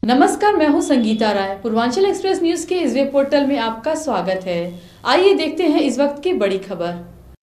नमस्कार, मैं हूं संगीता राय। पूर्वांचल एक्सप्रेस न्यूज के इस वेब पोर्टल में आपका स्वागत है। आइए देखते हैं इस वक्त की बड़ी खबर।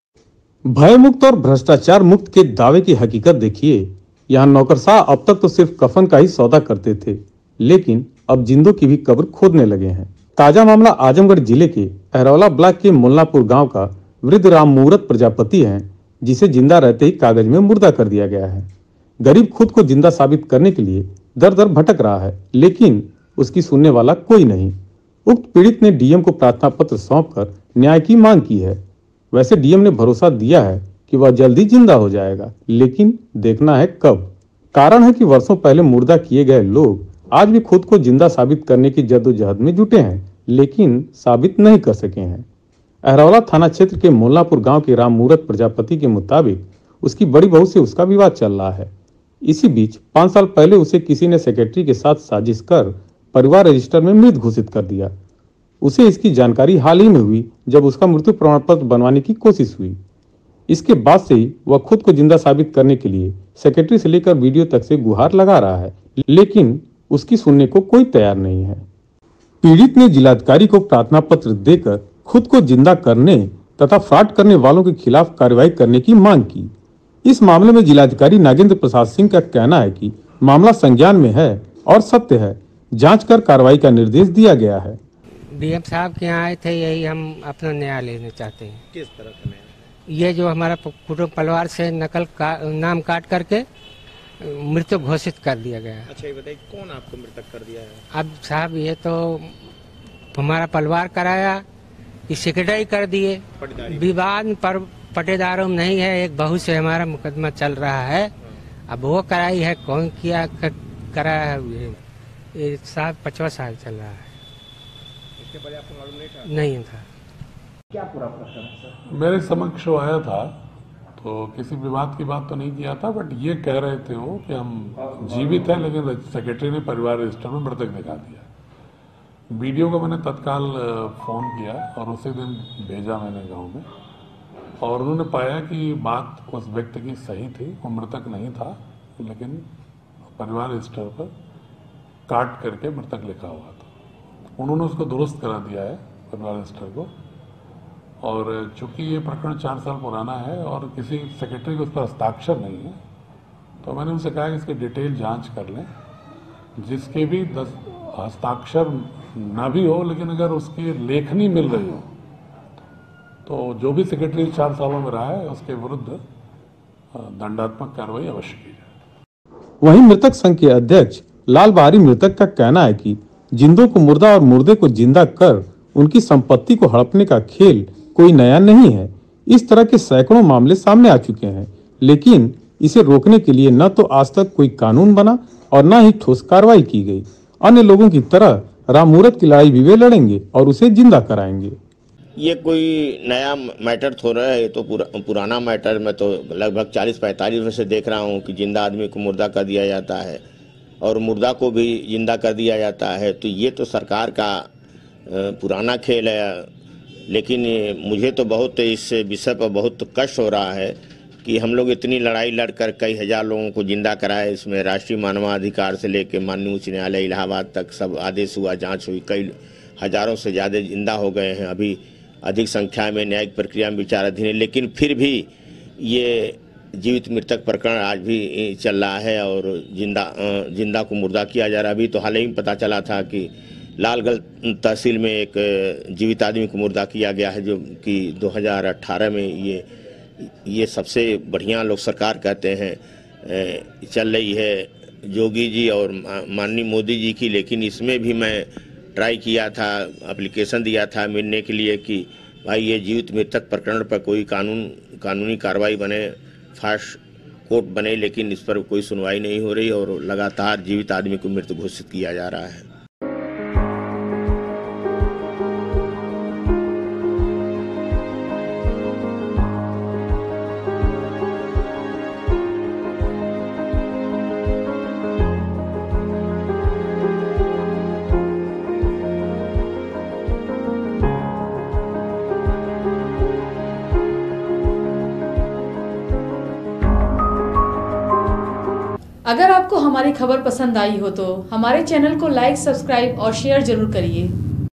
भयमुक्त और भ्रष्टाचार मुक्त के दावे की हकीकत देखिए। यहाँ नौकरशाह अब तक तो सिर्फ कफन का ही सौदा करते थे, लेकिन अब जिंदों की भी कब्र खोदने लगे हैं। ताजा मामला आजमगढ़ जिले के अहरौला ब्लॉक के मुल्लापुर गांव का वृद्ध राम मूरत प्रजापति है, जिसे जिंदा रहते ही कागज में मुर्दा कर दिया गया है। गरीब खुद को जिंदा साबित करने के लिए दर दर भटक रहा है, लेकिन उसकी सुनने वाला कोई नहीं। उक्त पीड़ित ने डीएम को प्रार्थना पत्र सौंपकर न्याय की मांग की है। वैसे डीएम ने भरोसा दिया है कि वह जल्दी जिंदा हो जाएगा, लेकिन देखना है कब। कारण है कि वर्षों पहले मुर्दा किए गए लोग आज भी खुद को जिंदा साबित करने की जद्दोजहद में जुटे हैं, लेकिन साबित नहीं कर सके हैं। अहरौला थाना क्षेत्र के मुल्लापुर गांव के राम मूरत प्रजापति के मुताबिक उसकी बड़ी बहू से उसका विवाद चल रहा है। इसी बीच 5 साल पहले उसे किसी ने सेक्रेटरी के साथ साजिश कर परिवार रजिस्टर में मृत घोषित कर दिया। उसे इसकी जानकारी हाल ही में हुई, जब उसका मृत्यु प्रमाण पत्र बनवाने की कोशिश हुई। इसके बाद से ही वह खुद को जिंदा साबित करने के लिए सेक्रेटरी से लेकर वीडियो तक से गुहार लगा रहा है, लेकिन उसकी सुनने को कोई तैयार नहीं है। पीड़ित ने जिलाधिकारी को प्रार्थना पत्र देकर खुद को जिंदा करने तथा फ्रॉड करने वालों के खिलाफ कार्रवाई करने की मांग की। इस मामले में जिलाधिकारी नागेंद्र प्रसाद सिंह का कहना है कि मामला संज्ञान में है और सत्य है, जांच कर कार्रवाई का निर्देश दिया गया है। डीएम साहब के यहाँ आए थे, यही हम अपना न्याय लेना चाहते हैं। किस तरह का न्याय? ये जो हमारा कुटुंब परिवार से नकल का नाम काट करके मृत्यु घोषित कर दिया गया। अच्छा, ये बताइए कौन आपको मृतक कर दिया है? अब साहब ये तो हमारा परिवार कराया कि सेक्रेटरी कर दिए। विवाद पर पटेदारों में नहीं है, एक बहू से हमारा मुकदमा चल रहा है। अब वो कराई है, कौन किया कराया है, ये साहब 50 साल चल रहा है। इसके बारे में आपको मालूम नहीं था? नहीं था। क्या पूरा प्रश्न है सर? मेरे समक्ष वो आया था, तो किसी विवाद की बात तो नहीं किया था, बट ये कह रहे थे वो कि हम जीवित हैं, लेकिन सेक्रेटरी ने परिवार रजिस्टर में मृतक दिखा दिया। वीडियो को मैंने तत्काल फोन किया और उसी दिन भेजा मैंने गांव में, और उन्होंने पाया कि बात उस व्यक्ति की सही थी। वो मृतक नहीं था, लेकिन परिवार रजिस्टर पर काट करके मृतक लिखा हुआ था। उन्होंने उसको दुरुस्त करा दिया है परिवार रजिस्टर को, और चूंकि ये प्रकरण 4 साल पुराना है और किसी सेक्रेटरी को उस पर हस्ताक्षर नहीं है, तो मैंने उनसे कहा कि इसकी डिटेल जांच कर लें। जिसके भी हस्ताक्षर ना भी हो, लेकिन अगर उसकी लेखनी मिल रही हो, तो जो भी सेक्रेटरी 4 सालों में रहा है उसके विरुद्ध दंडात्मक कार्रवाई अवश्य की जाए। वहीं मृतक संघ के अध्यक्ष लाल बहारी मृतक का कहना है कि जिंदों को मुर्दा और मुर्दे को जिंदा कर उनकी संपत्ति को हड़पने का खेल कोई नया नहीं है। इस तरह के सैकड़ों मामले सामने आ चुके हैं, लेकिन इसे रोकने के लिए न तो आज तक कोई कानून बना और न ही ठोस कार्रवाई की गई। अन्य लोगों की तरह राम मूरत की लड़ाई भी वे लड़ेंगे और उसे जिंदा कराएंगे। ये कोई नया मैटर थोड़ा है, ये तो पुराना मैटर। मैं तो लगभग 40-45 वर्ष से देख रहा हूँ कि जिंदा आदमी को मुर्दा कर दिया जाता है और मुर्दा को भी जिंदा कर दिया जाता है। तो ये तो सरकार का पुराना खेल है, लेकिन मुझे तो बहुत इस विषय पर बहुत कष्ट हो रहा है कि हम लोग इतनी लड़ाई लड़कर कई हजार लोगों को जिंदा कराए। इसमें राष्ट्रीय मानवाधिकार से लेकर माननीय उच्च न्यायालय इलाहाबाद तक सब आदेश हुआ, जांच हुई, कई हजारों से ज़्यादा जिंदा हो गए हैं। अभी अधिक संख्या में न्यायिक प्रक्रिया में विचाराधीन है, लेकिन फिर भी ये जीवित मृतक प्रकरण आज भी चल रहा है और जिंदा को मुर्दा किया जा रहा है। अभी तो हाल ही में पता चला था कि लालगढ़ तहसील में एक जीवित आदमी को मुर्दा किया गया है, जो कि 2018 में ये सबसे बढ़िया लोग सरकार कहते हैं चल रही है योगी जी और माननीय मोदी जी की। लेकिन इसमें भी मैं ट्राई किया था, एप्लीकेशन दिया था मिलने के लिए कि भाई ये जीवित मृतक प्रकरण पर कोई कानूनी कार्रवाई बने, फास्ट कोर्ट बने, लेकिन इस पर कोई सुनवाई नहीं हो रही और लगातार जीवित आदमी को मृत घोषित किया जा रहा है। अगर आपको हमारी खबर पसंद आई हो तो हमारे चैनल को लाइक, सब्सक्राइब और शेयर जरूर करिए।